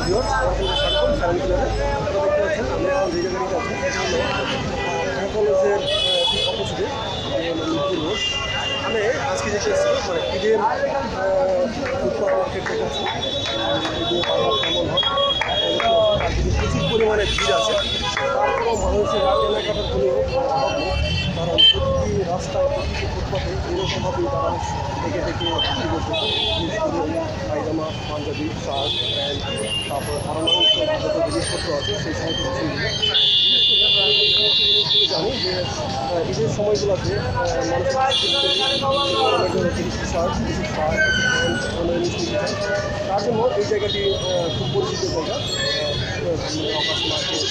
Viewers স্বাগতম family ক্লাবে। আপনারা দেখতে পাচ্ছেন আমি এখন যে জায়গাটিতে আছি কলেজের ঠিক অপোজিটে মিরপুর রোড। আমি আজকে যেটা এসেছি মানে ঈদের ফুটপাত মার্কেট দেখেছি ঈদের বাজার কেমন হয় আর যদি প্রচুর পরিমাণে ভিড় আছে তারপরেও মানুষের কেনাকাটার কোনো অভাব নেই, কারণ প্রতিটি রাস্তায় প্রতিটি ফুটপাতে এরকমভাবেই তারা থেকে বিক্রি করতেছে। বিশেষ করে পায়জামা, পাঞ্জাবি, শার্ট, প্যান্ট, তারপর আরও যত জিনিসপত্র আছে সেই সমস্ত কিছুগুলো জানি যে ঈদের সময়গুলোতে মানুষের কিছু শার্ট, কিছু শার্ট, প্যান্ট তার জন্য এই জায়গাটি খুব পরিচিত জায়গা। আকাশ মার্কেট,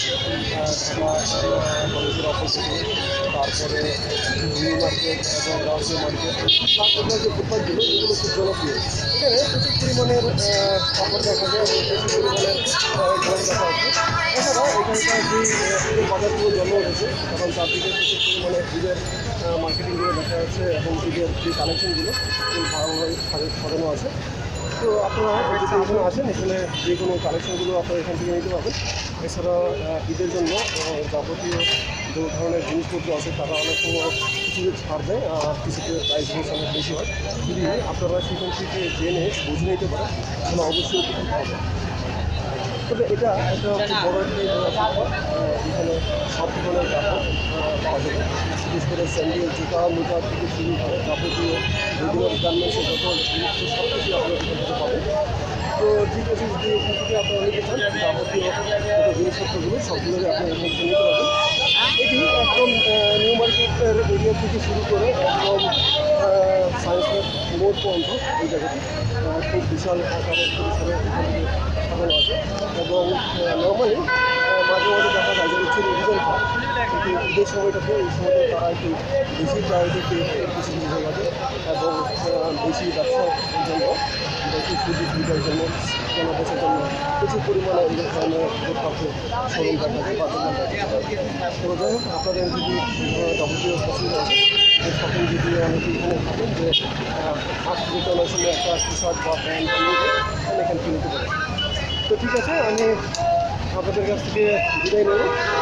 কলেজের অপোজিটে, তারপরে নিউ মার্কেট এবং রাজ্য মার্কেট, তারপরে যে ফুটপাথগুলো এগুলো খুব জনপ্রিয়। এখানে প্রচুর পরিমাণের কাপড় দেখা যায় এবং প্রচুর পরিমাণের ঘর দেখা আছে। এছাড়া এখানকার যে ঈদের বাজারগুলো জন্ম হয়েছে কারণ চারদিকে প্রচুর পরিমাণে ঈদের মার্কেটিংগুলো দেখা যাচ্ছে এবং ঈদের যে কালেকশনগুলো খুব ভালোভাবে সাজানো আছে। তো আপনারা যদি এখানে আসেন এখানে যে কোনো কালেকশনগুলো আপনারা এখান থেকে নিতে পারবেন। এছাড়া ঈদের জন্য যাবতীয় যে ধরনের জিনিসপত্র আছে তারা অনেক সময় কিছুতে ছাড় দেয় আর কিছুতে প্রাইস অনেক বেশি হয়। যদি আপনারা সেখান থেকে জেনে বুঝে নিতে পারেন তাহলে অবশ্যই উপকৃত হবে। তবে এটা একটা খুব বড় একটি এখানে সব ধরনের কাপড় পাওয়া যাবে, বিশেষ করে স্যান্ডেল, জুতা, মোজা থেকে শুরু করে যাবতীয় রেগুলার গার্মেন্টসের যত জিনিস সব কিছু আপনারা এখান থেকে পাবেন। তো ঠিক আছে, যদি এখান থেকে আপনারা নিতে চান যাবতীয় যত জিনিসপত্রগুলো সবগুলোই আপনারা এখান থেকে নিতে পারবেন। এটি একদম নিউ মার্কেটের এরিয়া থেকে শুরু করে একদম সায়েন্স মোড় পর্যন্ত এই জায়গাটি খুব বিশাল আকারের পরিসরে এখানে সাজানো আছে এবং নর্মালি মাঝে মাঝে দেখা যায় যে হচ্ছে রিভিশন হয়, কিন্তু ঈদের সময়টাতে এই সময়টা তারা একটু বেশি প্রায়োরিটি পেয়ে কিছু কিছু জায়গাতে এবং বেশি ব্যবসার জন্য বেশি সুযোগ জন্য কেনাবেচার জন্য প্রচুর পরিমাণে এই ধরনের ফুটপাথে শোরুম দেখা যায় বা দোকান দেখা যায়। তো যাই হোক, আপনাদের যদি যাবতীয় পছন্দ আছে তখন যদি অনেকে এখানে থাকেন যে ফার্স্ট রিটার্নের সময় একটা টি শার্ট বা প্যান্ট নিয়ে তাহলে এখানে কিনতে পারেন। তো ঠিক আছে, আমি আপনাদের কাছ থেকে বিদায় নেব।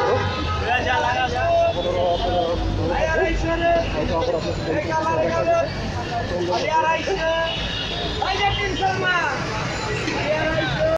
আপনারা হয়তো আবার আপনার দেখা যাবে।